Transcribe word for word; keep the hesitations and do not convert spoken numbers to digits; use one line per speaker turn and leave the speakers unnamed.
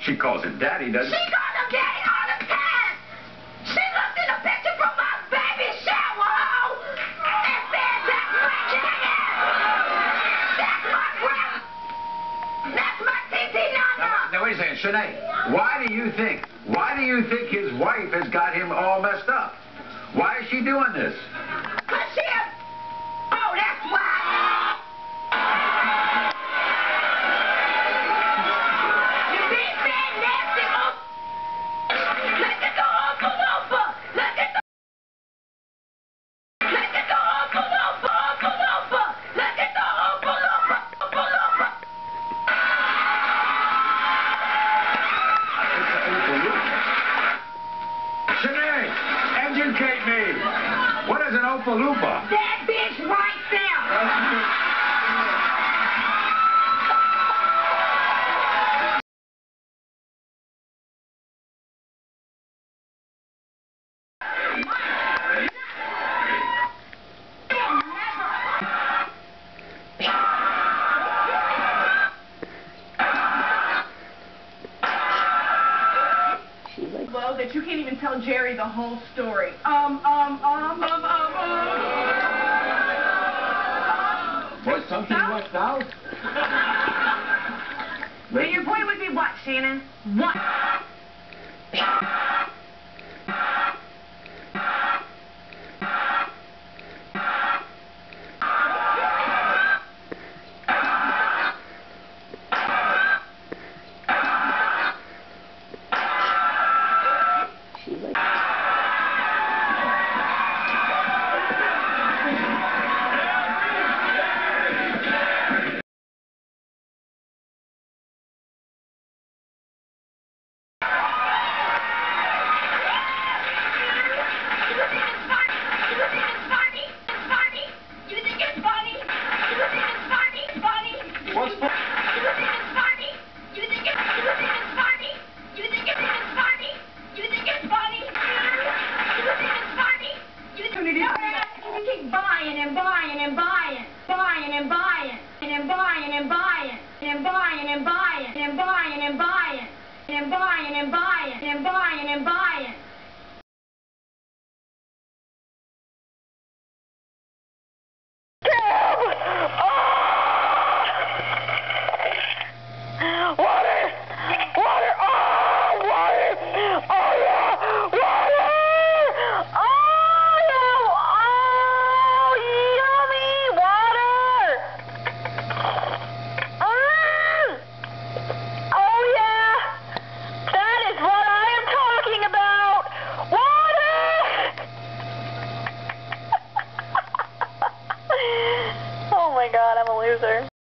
She calls him daddy, doesn't she?
She calls him daddy all the time. She looked in the picture from my baby shower hole and said, that's my daddy. That's my brother. That's my T T Nana.
Now, now wait a second, Shanae. Why do you think, why do you think his wife has got him all messed up? Why is she doing this?
Cause she a... Oh, that's why. You big fat nasty old... Look at the Oompa Loompa. Look at the... Look at the Oompa Loompa. Oompa Loompa. Look at the Oompa Loompa. Oompa Loompa.
Shanae, educate me. What is an Oompa Loompa?
That bitch right there.
Low that you can't even tell Jerry the whole story. Um, um, um, um, um, um.
Was something left out?
And your point would be what, Shannon? What?
Buying and buying and buying, buying and buying, and buying and buying, and buying and buying, and buying and buying, and buying and buying, and buying and buying.
Water! Water! Oh, water! Oh, yeah! Water! Oh, yeah! Oh, yummy water! Mm. Oh, yeah! That is what I am talking about! Water! Oh, my God, I'm a loser.